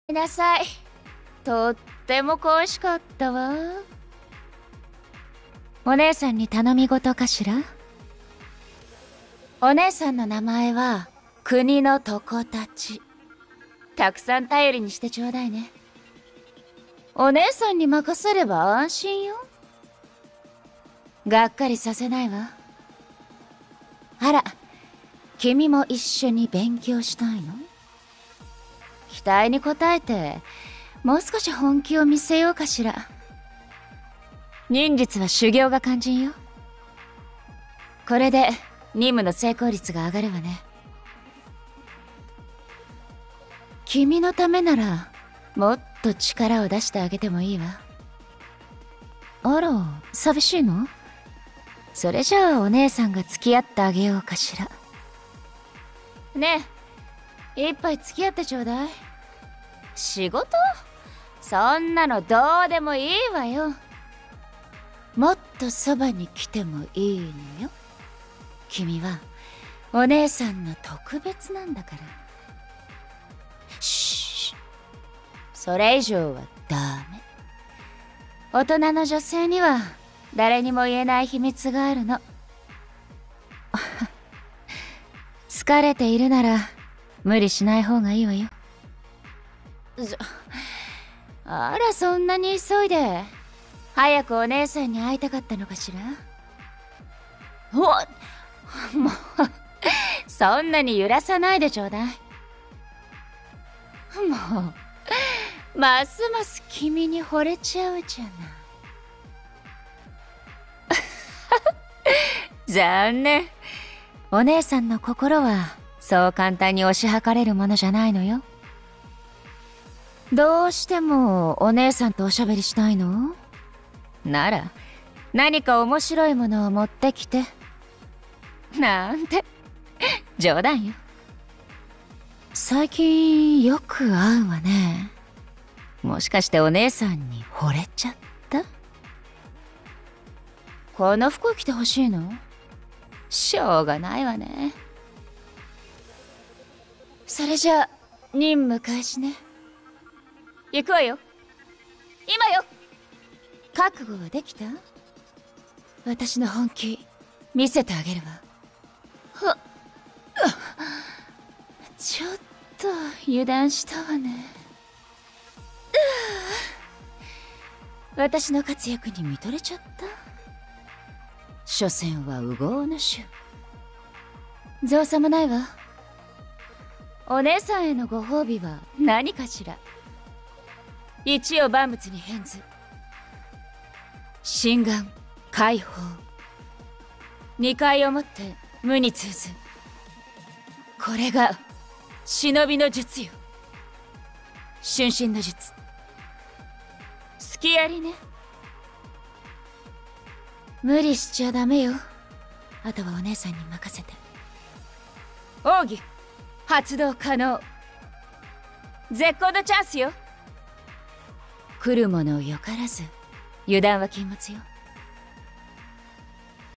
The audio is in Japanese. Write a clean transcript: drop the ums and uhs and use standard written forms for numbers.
なさい。とっても恋しかったわ。お姉さんに頼み事かしら？お姉さんの名前は国の床たち。たくさん頼りにしてちょうだいね。お姉さんに任せれば安心よ。がっかりさせないわ。あら、君も一緒に勉強したいの？期待に応えてもう少し本気を見せようかしら。忍術は修行が肝心よ。これで任務の成功率が上がるわね。君のためならもっと力を出してあげてもいいわ。あら、寂しいの？それじゃあお姉さんが付き合ってあげようかしら。ねえ、一杯付き合ってちょうだい。仕事？そんなのどうでもいいわよ。もっとそばに来てもいいのよ。君はお姉さんの特別なんだから。シーッ、それ以上はダメ。大人の女性には誰にも言えない秘密があるの。疲れているなら無理しない方がいいわよ。あら、そんなに急いで早くお姉さんに会いたかったのかしら。もうそんなに揺らさないでちょうだい。もうますます君に惚れちゃうじゃない。残念。お姉さんの心はそう簡単に推し量れるものじゃないのよ。どうしてもお姉さんとおしゃべりしたいの？なら何か面白いものを持ってきて。なんて冗談よ。最近よく会うわね。もしかしてお姉さんに惚れちゃった？この服着てほしいの？しょうがないわね。それじゃあ任務開始ね。行くわよ。今よ。覚悟はできた？私の本気見せてあげるわ。ちょっと油断したわね。私の活躍に見とれちゃった。所詮は烏合の衆。造作もないわ。お姉さんへのご褒美は何かしら。一応万物に変ず。心眼解放。2回をもって無に通ず。これが忍びの術よ。春心の術。隙ありね。無理しちゃダメよ。あとはお姉さんに任せて。奥義発動可能。絶好のチャンスよ。来るものをよからず油断は禁物よ。